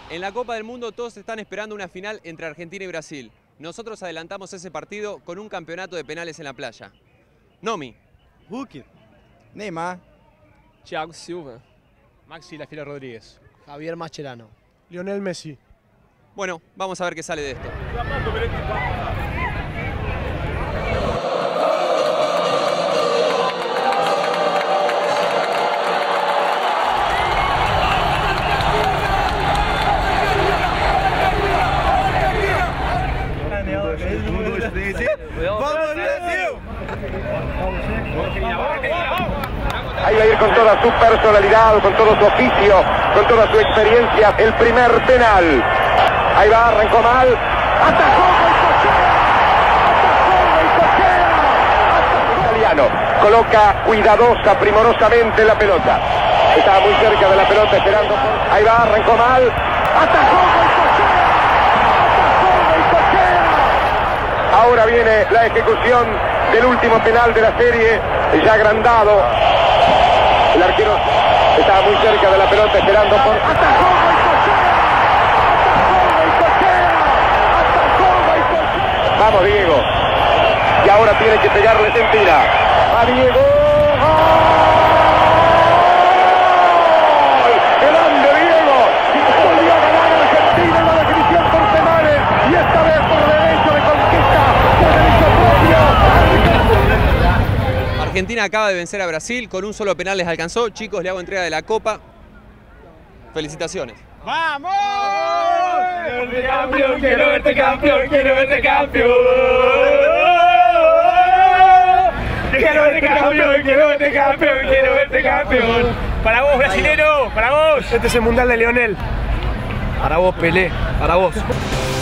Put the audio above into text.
En la Copa del Mundo todos están esperando una final entre Argentina y Brasil. Nosotros adelantamos ese partido con un campeonato de penales en la playa. Nomi. Hulk. Neymar. Thiago Silva. Maxi La Fiera Rodríguez. Javier Mascherano. Lionel Messi. Bueno, vamos a ver qué sale de esto. Ahí va a ir con toda su personalidad, con todo su oficio, con toda su experiencia, el primer penal. Ahí va, arrancó mal, atajó el italiano, coloca cuidadosa, primorosamente la pelota. Estaba muy cerca de la pelota esperando. Ahí va, arrancó mal, atajó el Ahora viene la ejecución del último penal de la serie, ya agrandado. El arquero estaba muy cerca de la pelota esperando por... ¡Atajó! Vamos, Diego. Y ahora tiene que pegarle mentira. ¡Va Diego! ¡Gol! ¡Grande Diego! Volvió a ganar Argentina en la definición por penales. Y esta vez por derecho de conquista. Por derecho propio. Argentina acaba de vencer a Brasil, con un solo penal les alcanzó. Chicos, le hago entrega de la copa. Felicitaciones. ¡Vamos! ¡Quiero verte campeón! ¡Quiero verte campeón! ¡Quiero verte campeón! ¡Quiero verte campeón! ¡Quiero verte campeón! ¡Quiero verte campeón! ¡Para vos, brasilero! ¡Para vos! Este es el mundial de Lionel. Para vos, Pelé. Para vos.